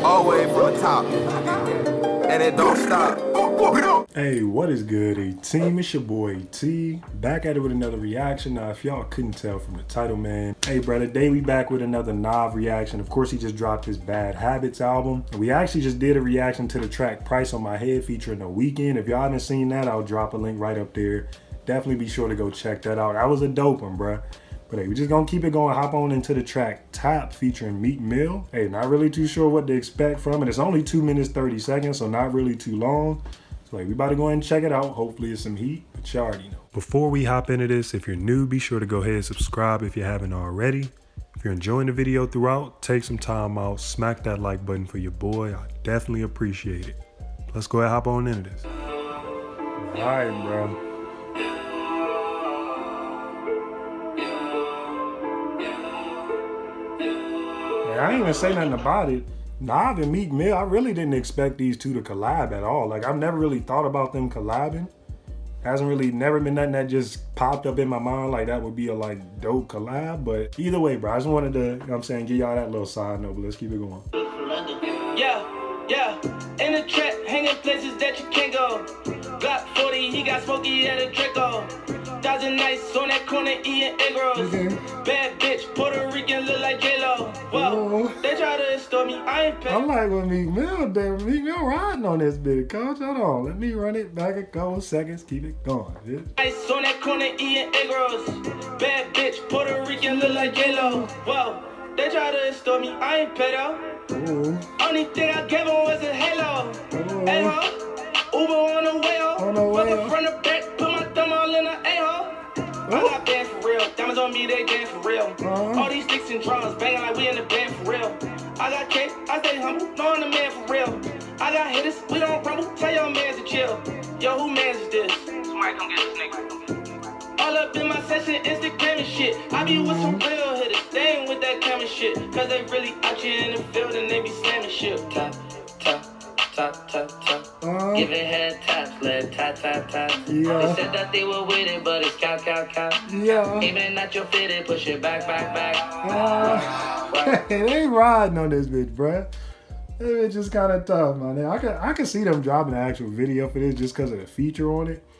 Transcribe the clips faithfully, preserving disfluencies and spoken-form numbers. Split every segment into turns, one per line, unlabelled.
all the way from the top, and it don't stop.
Hey, what is good, A team? It's your boy T, back at it with another reaction. Now, if y'all couldn't tell from the title, man, hey, brother, today we back with another N A V reaction. Of course, he just dropped his Bad Habits album, and we actually just did a reaction to the track Price on My Head featuring The Weeknd. If y'all haven't seen that, I'll drop a link right up there. Definitely be sure to go check that out. That was a dope one, bruh. But hey, we're just gonna keep it going. Hop on into the track Top featuring Meek Mill. Hey, not really too sure what to expect from it. It's only two minutes, thirty seconds, so not really too long. So hey, we about to go ahead and check it out. Hopefully it's some heat, but you already know. Before we hop into this, if you're new, be sure to go ahead and subscribe if you haven't already. If you're enjoying the video throughout, take some time out, smack that like button for your boy. I definitely appreciate it. Let's go ahead and hop on into this. All right, bro. I ain't even say nothing about it. N A V and Meek Mill, I really didn't expect these two to collab at all. Like, I've never really thought about them collabing. Hasn't really, never been nothing that just popped up in my mind like that would be a like dope collab. But either way, bro, I just wanted to, you know what I'm saying, give y'all that little side note, but let's keep it going.
Yeah, yeah, in the trap, hanging places that you can't go. Block forty, he got smoky at a Draco. Thousand nights on that corner eating egg rolls. Okay. Bad bitch, Puerto Rican, look like J-Lo. Whoa, oh. They try to extort me, I ain't paying.
I like what Meek Mill did. Meek Mill riding on this bit, coach. Hold on, let me run it back a couple seconds, keep it going. Bitch.
Nights on that corner eating egg rolls. Bad bitch, Puerto Rican, look like J-Lo. Whoa, they try to extort me, I ain't paid out. Only thing I gave him was a halo. Oh. Hey ho, Uber on the way ho. On the way ho. From the back, put my thumb all in the a-hole. Oh. I got band for real, diamonds on me, they dance for real. Uh-huh. All these sticks and drums, banging like we in the band for real. I got cake, I stay humble, knowing the man for real. I got hitters, we don't rumble, tell your mans to chill. Yo, who mans is this? Somebody come get this nigga. All up in my session, Instagram and shit. I be with some real hitters, they ain't with that camera shit. Cause they really out here in the field and they be slamming shit. Tap, tap, tap, tap, tap. Uh, Giving head taps, lead tap, tap, tap. Yeah. They said that they were with it, but it's cap, cap, cap. Yeah. Aiming at your fitted, push it back, back, back. Uh, right.
They ain't riding on this bitch, bruh. This bitch is kind of tough, man. I can, I can see them dropping an actual video for this just because of the feature on it.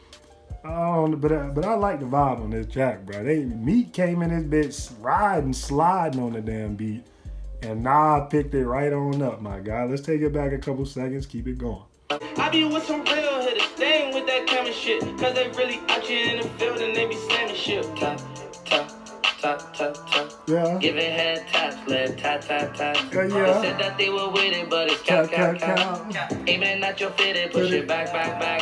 Um, but uh, but I like the vibe on this track, bro. They Meek came in this bitch riding, sliding on the damn beat, and N A V picked it right on up, my guy. Let's take it back a couple seconds, keep it going.
I be with some real hitters, they ain't with that camera shit, cause they really out here in the field and they be slamming shit. Tap, tap, tap, tap, tap.
Yeah.
Giving head taps, lead tap, tap, tap.
Uh, yeah.
They said that they were with it, but it's cap, cap, cap. cap. Aiming at your fitted, push it back, back, back.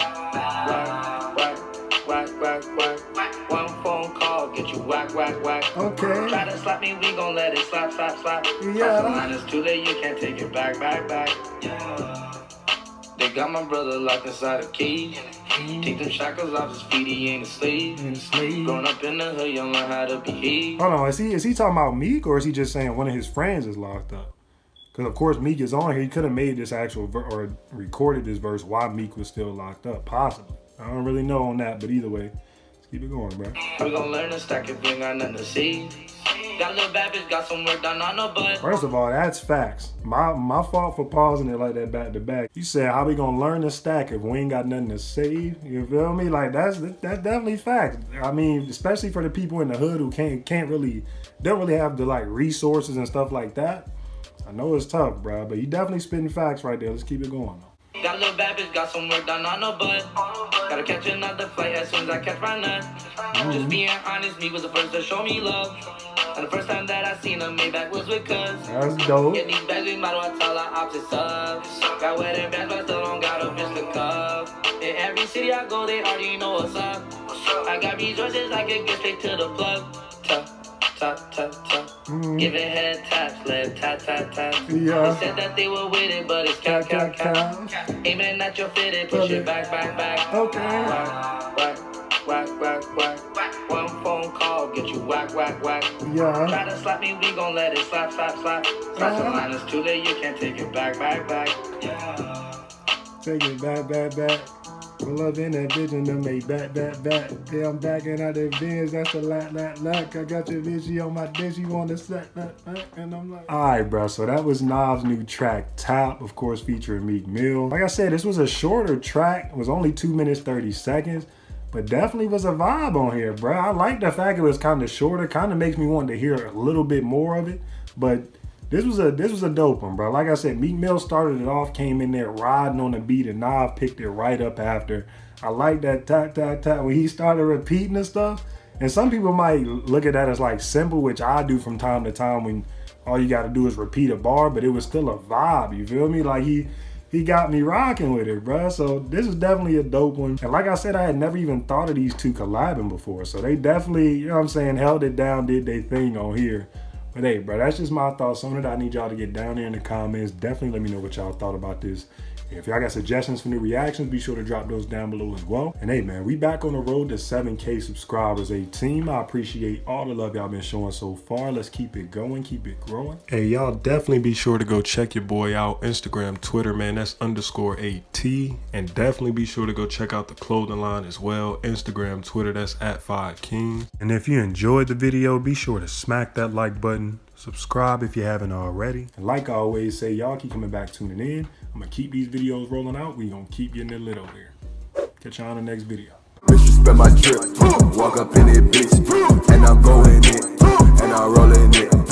Whack, whack. Whack, whack, whack. One phone call, get you whack, whack, whack.
Okay.
Try to slap me, we gon' let it slap, slap, slap.
Yeah.
The line is too late, you can't take it back, back, back. Yeah. They got my brother locked inside a cage. Take them shackles off his feet, he ain't a slave. Ain't a slave. Grown up in the hood, you learn how to behave.
Hold on, is he is he talking about Meek, or is he just saying one of his friends is locked up? Because of course Meek is on here. He could have made this actual ver or recorded this verse while Meek was still locked up, possibly. I don't really know on that, but either way, let's keep it going, bro.
We gon' learn to stack if you ain't got nothing to see. Got a little bad bitch, got some work done on the butt.
First of all, that's facts. My my fault for pausing it like that back to back. You said how we gonna learn to stack if we ain't got nothing to save? You feel me? Like that's that's definitely facts. I mean, especially for the people in the hood who can't can't really don't really have the like resources and stuff like that. I know it's tough, bro, but you definitely spitting facts right there. Let's keep it going.
Got a little bad bitch, got some work done on the butt. Gotta catch another flight as soon as I catch my nut. Mm-hmm. Just being honest, me was the first to show me love. And the first time that I seen a Maybach was with cuz.
That's dope.
Get these bags, we might as well tell our opposites up. Got wedding bands, but I still don't got a bitch to cuff. In every city I go, they already know what's up. I got resources, I can get straight to the plug. Tap, tap, tap, tap. Mm. Giving head taps, lead tap, tap, tap.
Yeah.
They said that they were with it, but it's cap, cap, cap. cap. Aiming at your fitted, push it back, back, back.
Okay.
Whack, whack, whack, whack, whack. One phone call, get you whack, whack, whack.
Yeah.
Try to slap me, we gon' let it slap, slap, slap. Slap the line, it's too late, you can't take it back, back, back. Yeah.
Take it back, back, back. Pull up in that bitch and then make back, back, back. Yeah, I'm backing out that Benz. That's a lot, lot, lot. I got your bitch, she on my dick. She want to sack that, that. And I'm like, all right, bro. So that was N A V's new track, Top, of course, featuring Meek Mill. Like I said, this was a shorter track. It was only two minutes, thirty seconds. But definitely was a vibe on here, bro. I like the fact it was kind of shorter. Kind of makes me want to hear a little bit more of it. But this was a this was a dope one, bro. Like I said, Meek Mill started it off, came in there riding on the beat, and N A V picked it right up after. I like that tap, tap, tap when he started repeating and stuff. And some people might look at that as like simple, which I do from time to time when all you got to do is repeat a bar, but it was still a vibe, you feel me? Like he... He got me rocking with it, bro. So this is definitely a dope one. And like I said, I had never even thought of these two collabing before. So they definitely, you know what I'm saying, held it down, did their thing on here. But hey, bro, that's just my thoughts on it. I need y'all to get down there in the comments. Definitely let me know what y'all thought about this. If y'all got suggestions for new reactions, be sure to drop those down below as well. And hey, man, we back on the road to seven K subscribers, a team. I appreciate all the love y'all been showing so far. Let's keep it going, keep it growing. Hey, y'all definitely be sure to go check your boy out. Instagram, Twitter, man, that's underscore AT. And definitely be sure to go check out the clothing line as well. Instagram, Twitter, that's at five King. And if you enjoyed the video, be sure to smack that like button. Subscribe if you haven't already. And like I always say, y'all keep coming back, tuning in. I'm gonna keep these videos rolling out. We gonna keep getting it lit over here. Catch y'all on the next video.
Bitch, you spend my drip. Walk up in it, bitch. And I'm going in. And I'm rolling it.